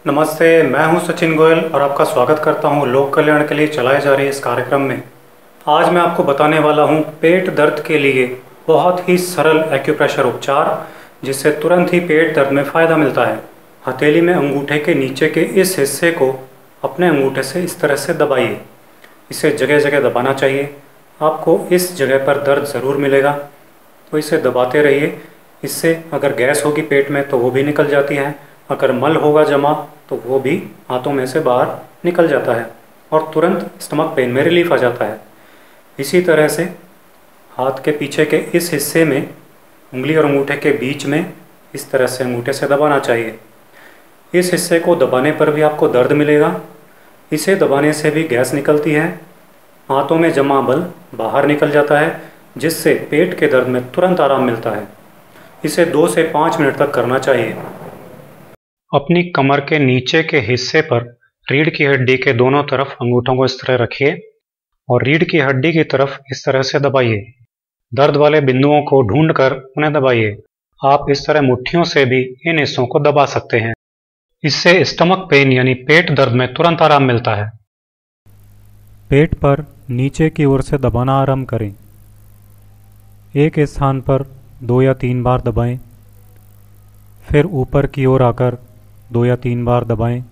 नमस्ते, मैं हूं सचिन गोयल और आपका स्वागत करता हूं लोक कल्याण के लिए चलाए जा रहे इस कार्यक्रम में। आज मैं आपको बताने वाला हूं पेट दर्द के लिए बहुत ही सरल एक्यूप्रेशर उपचार, जिससे तुरंत ही पेट दर्द में फ़ायदा मिलता है। हथेली में अंगूठे के नीचे के इस हिस्से को अपने अंगूठे से इस तरह से दबाइए। इसे जगह जगह दबाना चाहिए। आपको इस जगह पर दर्द ज़रूर मिलेगा, तो इसे दबाते रहिए। इससे अगर गैस होगी पेट में तो वो भी निकल जाती है, अगर मल होगा जमा तो वो भी हाथों में से बाहर निकल जाता है और तुरंत स्टमक पेन में रिलीफ आ जाता है। इसी तरह से हाथ के पीछे के इस हिस्से में उंगली और अंगूठे के बीच में इस तरह से अंगूठे से दबाना चाहिए। इस हिस्से को दबाने पर भी आपको दर्द मिलेगा। इसे दबाने से भी गैस निकलती है, हाथों में जमा बल बाहर निकल जाता है, जिससे पेट के दर्द में तुरंत आराम मिलता है। इसे 2 से 5 मिनट तक करना चाहिए। अपनी कमर के नीचे के हिस्से पर रीढ़ की हड्डी के दोनों तरफ अंगूठों को इस तरह रखिए और रीढ़ की हड्डी की तरफ इस तरह से दबाइए। दर्द वाले बिंदुओं को ढूंढकर उन्हें दबाइए। आप इस तरह मुट्ठियों से भी इन हिस्सों को दबा सकते हैं। इससे स्टमक पेन यानी पेट दर्द में तुरंत आराम मिलता है। पेट पर नीचे की ओर से दबाना आरंभ करें। एक स्थान पर 2 या 3 बार दबाएं, फिर ऊपर की ओर आकर 2 या 3 बार दबाएं।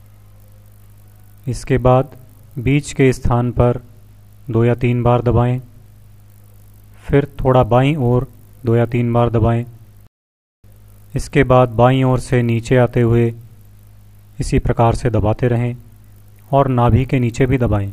इसके बाद बीच के स्थान पर 2 या 3 बार दबाएं, फिर थोड़ा बाईं ओर 2 या 3 बार दबाएं। इसके बाद बाईं ओर से नीचे आते हुए इसी प्रकार से दबाते रहें और नाभि के नीचे भी दबाएं।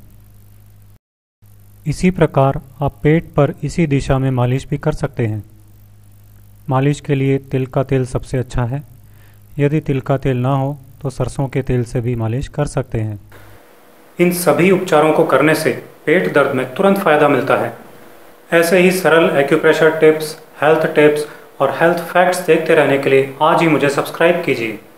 इसी प्रकार आप पेट पर इसी दिशा में मालिश भी कर सकते हैं। मालिश के लिए तिल का तेल सबसे अच्छा है। यदि तिल का तेल ना हो तो सरसों के तेल से भी मालिश कर सकते हैं। इन सभी उपचारों को करने से पेट दर्द में तुरंत फ़ायदा मिलता है। ऐसे ही सरल एक्यूप्रेशर टिप्स, हेल्थ टिप्स और हेल्थ फैक्ट्स देखते रहने के लिए आज ही मुझे सब्सक्राइब कीजिए।